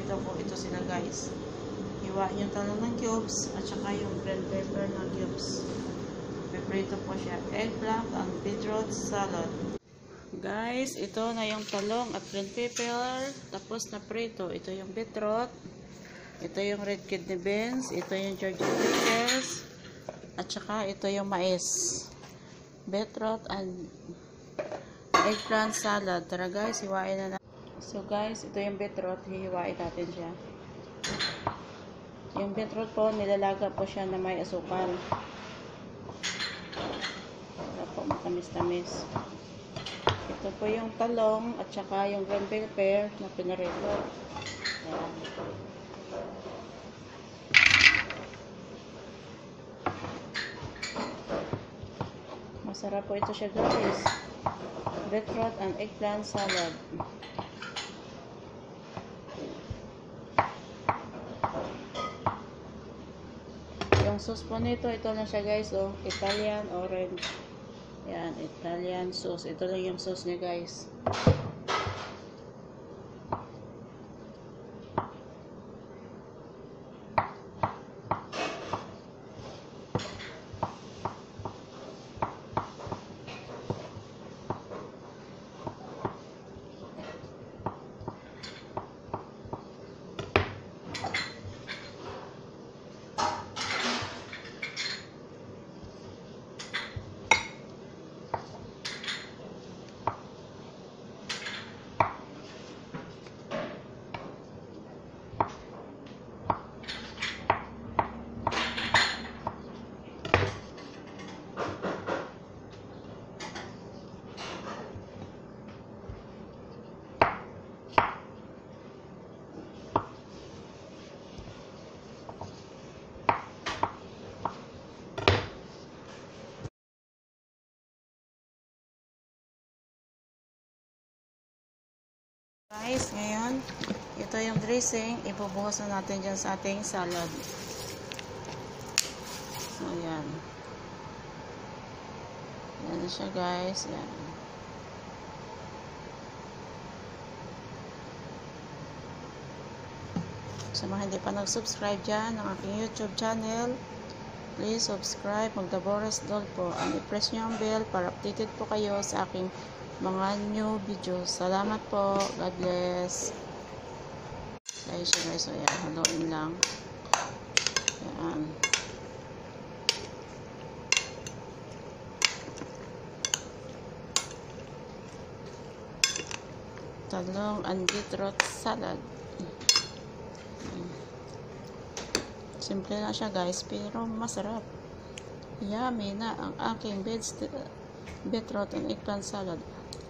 piprito ko ito sila guys. Hiwain yung talong ng cubes at saka yung bell pepper ng cubes. Piprito po siya. Eggplant and beetroot salad. Guys, ito na yung talong at bell pepper. Tapos na prito. Ito yung beetroot. Ito yung red kidney beans. Ito yung Georgia pickles. At saka ito yung mais. Beetroot and eggplant salad. Tara guys, hiwain na natin. So guys, ito yung beetroot. Hihiwain natin siya. Yung beetroot po, nilalaga po siya na may asukal. Para po matamis-tamis. Ito po yung talong at saka yung green pepper na pinarito. Ayan. Masarap po ito siya guys. Beetroot and eggplant salad. Yung sauce po nito, ito lang siya guys. Oh, Italian orange. Yan, Italian sauce. Ito lang yung sauce niya guys. Guys, ngayon, ito yung dressing. Ibubuhos na natin dyan sa ating salad. So, yan. Yan na siya guys. Yan. Sa mga hindi pa nag-subscribe dyan ng aking YouTube channel, please subscribe, mag-Daboras Doll po. And i-press nyo ang bell para updated po kayo sa aking mga new videos. Salamat po. God bless. Guys, so yan. Haluin lang. Yan. Talong and beetroot salad. Simple na siya guys, pero masarap. Yummy na ang aking beetroot and eggplant salad.